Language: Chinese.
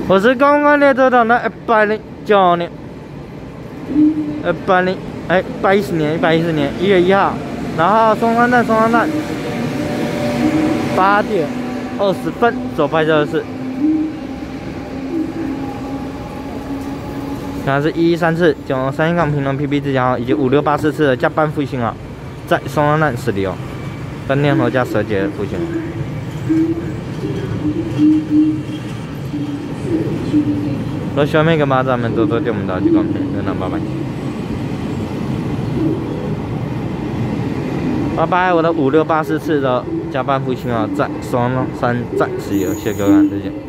我是刚刚列车长的109年，110哎，110年1月1号，然后松山站8点20分所拍摄的是，看是113次9三港平轮 PB 自强以及5684次的加班复兴在松山站驶离跟念头加蛇节复兴。若喜欢每个马咱们多多点我们的举光片，热闹拜拜。拜拜，我的5684次的加班复兴在松山站驶离，谢谢各位，再见。